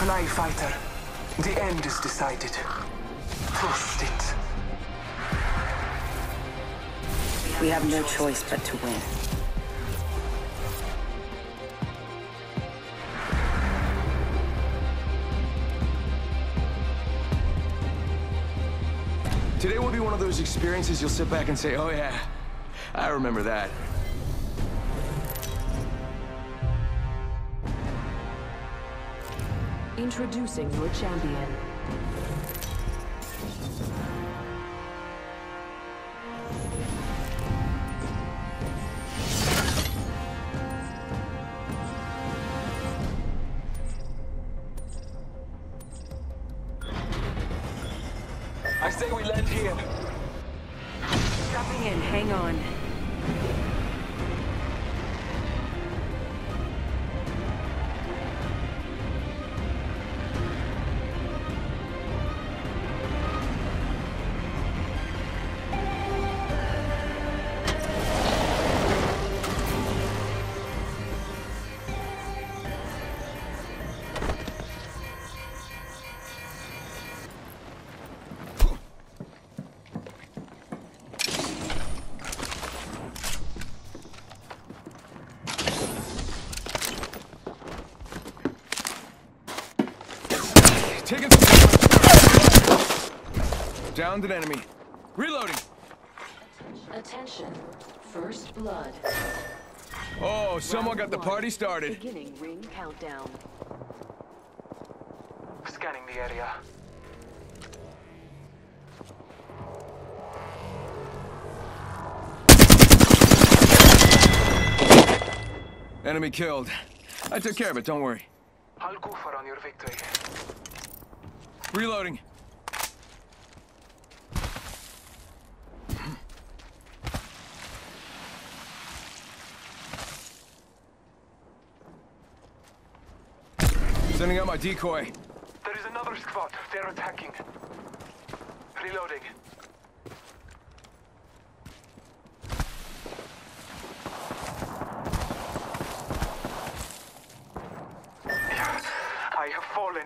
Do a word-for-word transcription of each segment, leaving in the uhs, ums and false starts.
eye, fighter. The end is decided. Trust it. We have no choice but to win. Today will be one of those experiences you'll sit back and say, oh yeah, I remember that. Introducing your champion. I say we land here. Dropping in, hang on. Taking some... Downed an enemy. Reloading. Attention. First blood. Oh, someone got the Round party one. started. Beginning ring countdown. Scanning the area. Enemy killed. I took care of it, don't worry. I'll go for on your victory. Reloading. Sending out my decoy. There is another squad. They're attacking. Reloading. I have fallen.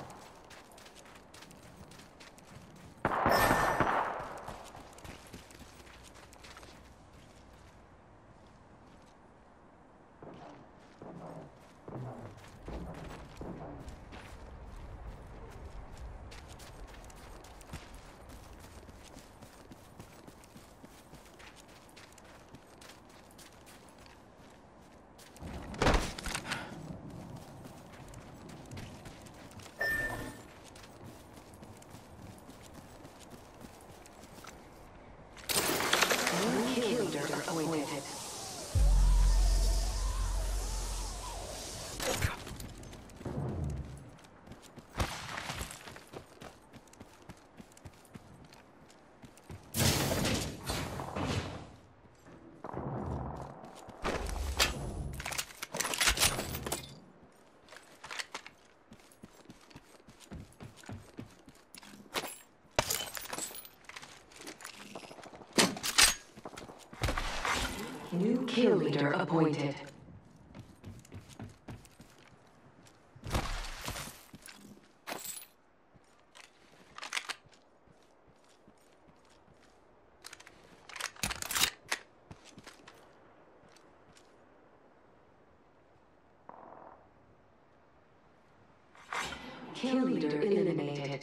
Kill leader appointed. New kill leader appointed. Kill leader eliminated.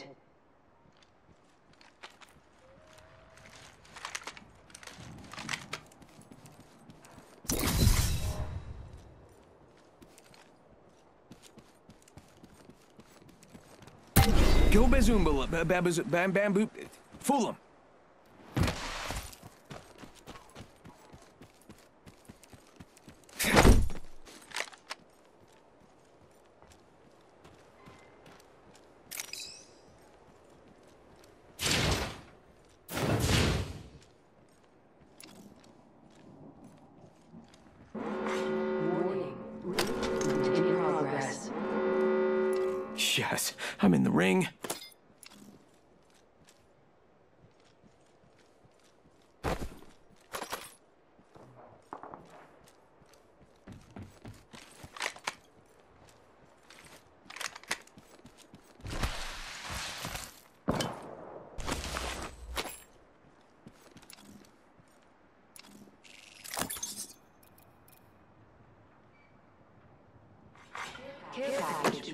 Go Bazoomba, ba- babaz- bam bamboo. Fool him. Warning. Recruitment in progress. Yes, I'm in the ring.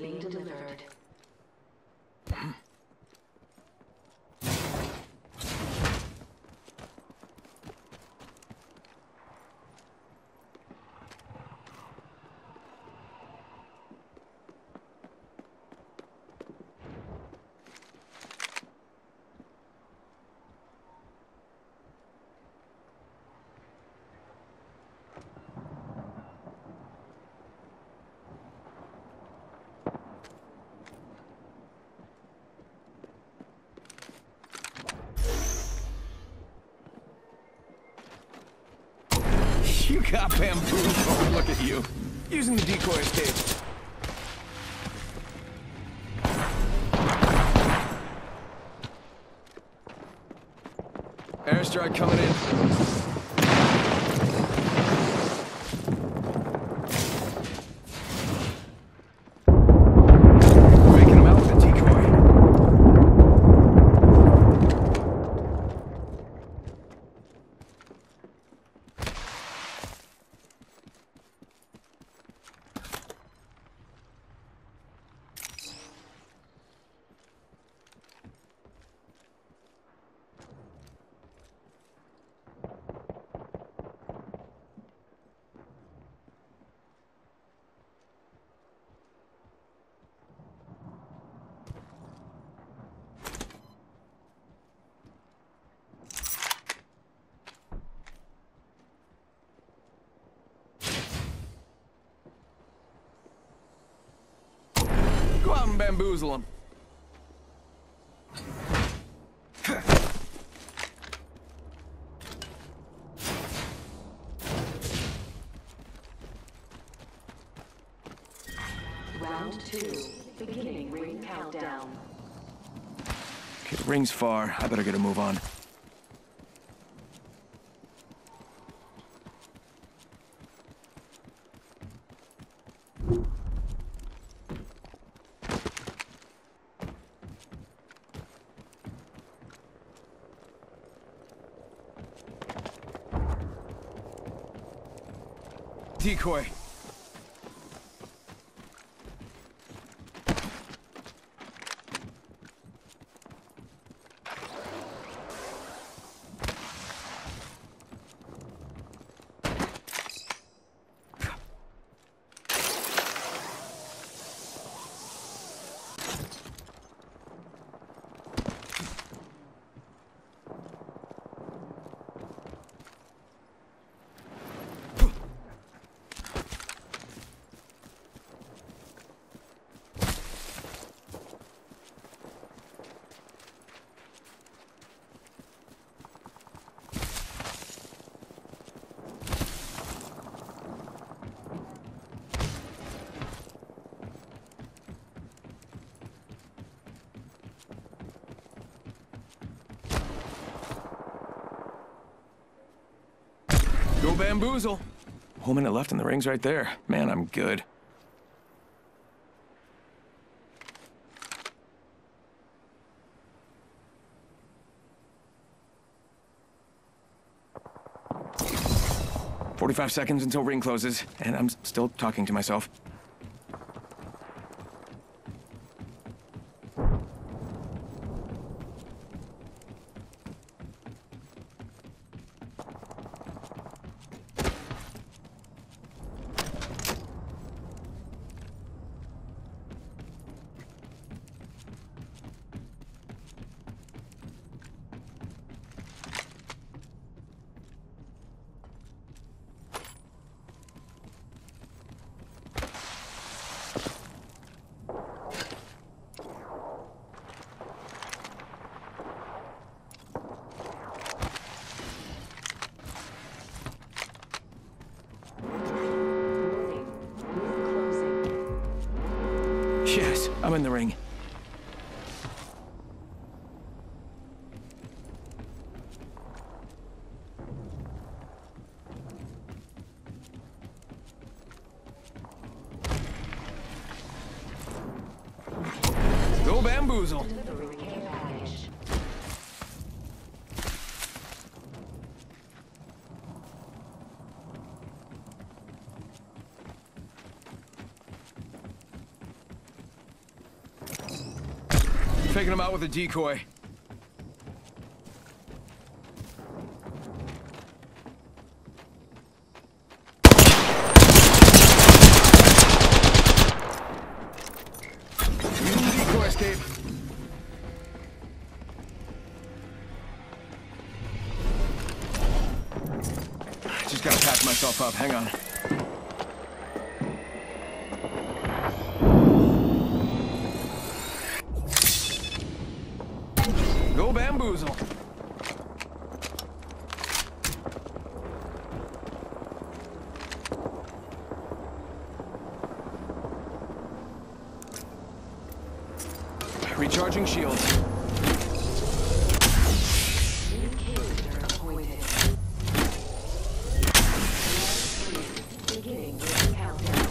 being delivered. You got bamboozled. Look at you. Using the decoy escape. Airstrike coming in. Making him out with a decoy. Go out and bamboozle him. Round two. Beginning ring countdown. Okay, the ring's far. I better get a move on. Decoy. Go bamboozle. Whole minute left and the ring's right there. Man, I'm good. Forty-five seconds until ring closes, and I'm still talking to myself. Yes, I'm in the ring. Go bamboozle. faking him out with a decoy. Using decoy escape. Just gotta patch myself up. Hang on. Go bamboozle. Recharging shields. New kill leader appointed. Beginning ring countdown.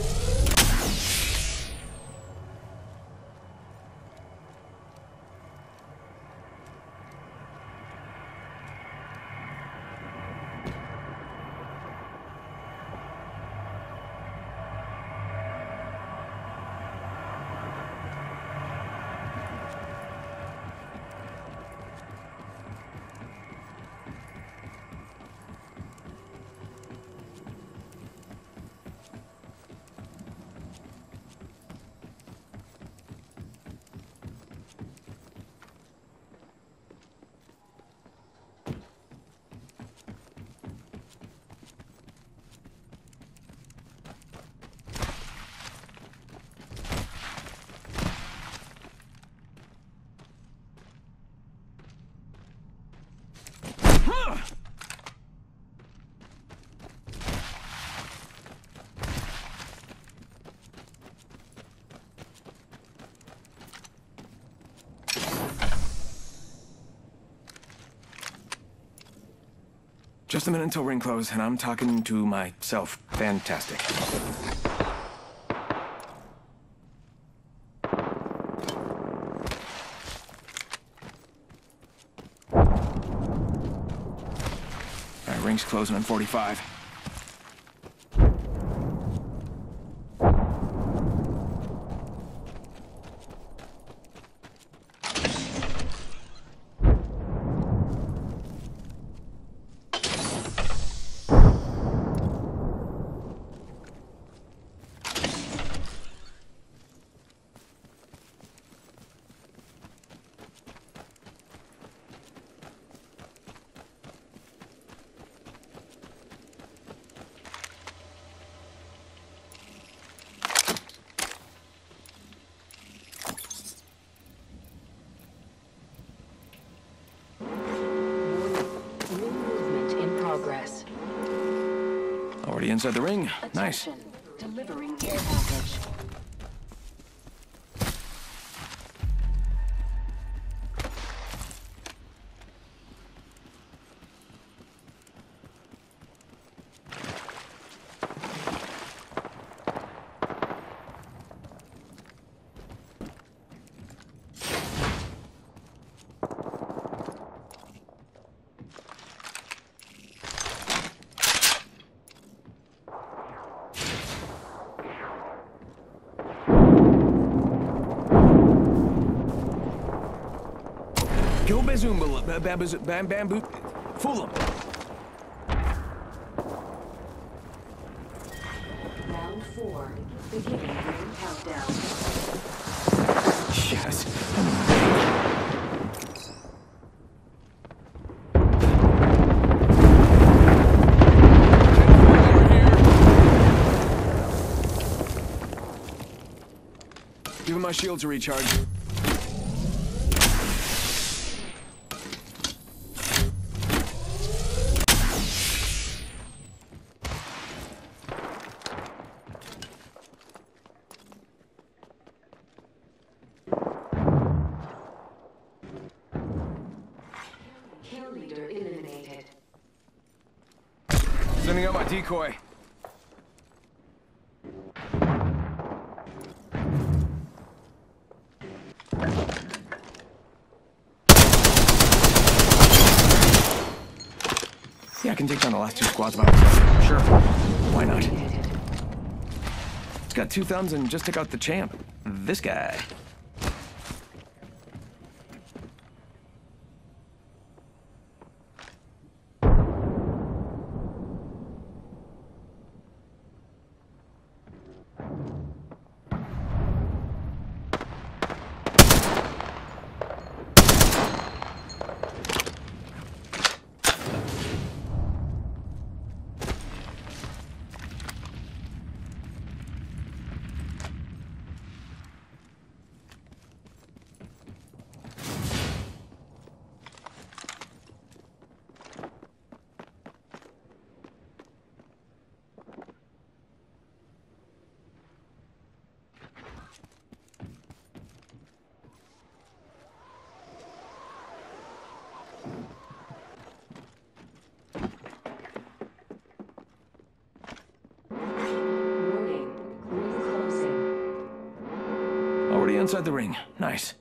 Just a minute until ring close, and I'm talking to myself. Fantastic. All right, ring's closing on forty-five. Progress. Already inside the ring. Nice. Attention. Delivering care package. Go Bazoomba, ba- bamboo, bam, bamboo. Fool him. Round four. Beginning ring countdown. Yes. Giving my shields a recharge. Kill leader eliminated. Sending out my decoy. Yeah, I can take down the last two squads by myself. Sure. Why not? It's got two thumbs and just took out the champ. This guy. outside the ring. Nice.